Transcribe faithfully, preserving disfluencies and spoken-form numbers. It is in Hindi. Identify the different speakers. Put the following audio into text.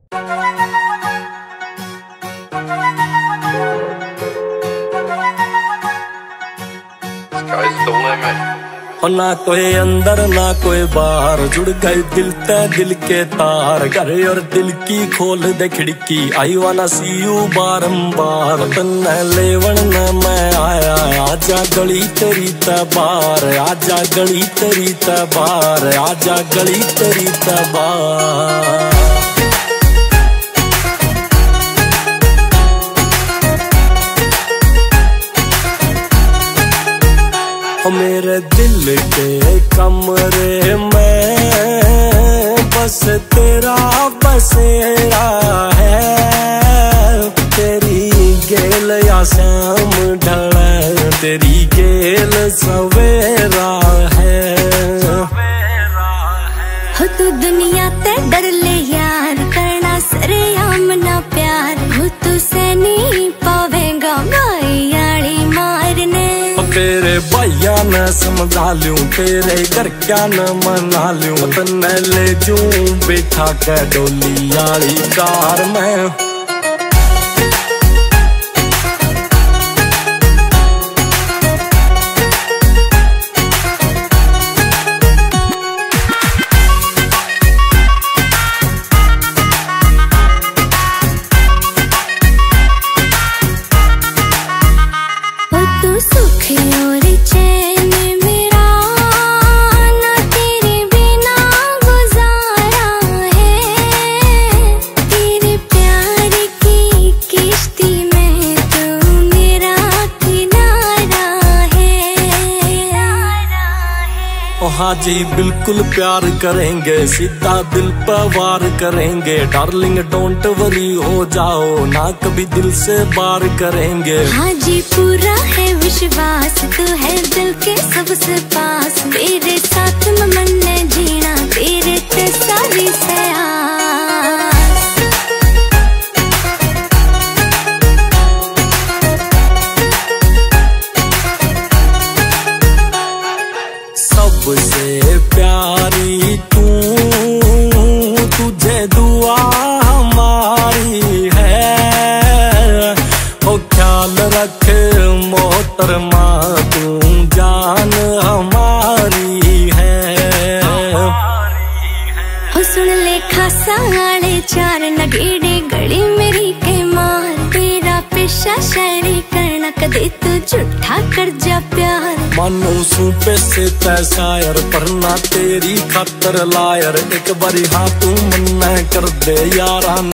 Speaker 1: ना कोई अंदर ना कोई बाहर, जुड़ गए दिल ते दिल के तार। घर और दिल की खोल दे खिड़की, आई वाना सी यू बारंबार। तन्ने लेवन न मैं आया, आजा गली तेरी ते बार, आजा गली तेरी ते बार, आजा गली तेरी ते बार। मेरे दिल के कमरे में बस तेरा बसेरा है। तेरी गेल या शाम ढले, तेरी गेल सवेरा है।
Speaker 2: हो तू दुनिया ते डर ले यार, करना सरेआम ना प्यार। हो तू से नहीं पावेगा भाई यारी मारने।
Speaker 1: तेरे भैया न समझा लूं, तेरे घर क्या न मना लूं। तन्ने ले जूं बिठा के डोली यारी कार में। हाँ जी बिल्कुल प्यार करेंगे, सीधा दिल पर वार करेंगे। डार्लिंग डोंट वरी हो जाओ, ना कभी दिल से बार करेंगे।
Speaker 2: हाँ जी पूरा है विश्वास, तू है दिल के सबसे पास। तेरे साथ में मन ने जीना, तेरे ते सारी से
Speaker 1: सबसे प्यारी तू, तुझे दुआ हमारी है। ओ ख्याल रख मोहतरमा, तू जान हमारी है।
Speaker 2: हो सुन ले खासा आले चार, नगेड़े गली मेरी के मार। तेरा पेशा शायरी करना, कदे तू झूठा कर जा प्यार।
Speaker 1: मानो सूपे से तै शायर, पर ना तेरी खातर लायर। एक बारी हाँ तू मन कर दे यारा।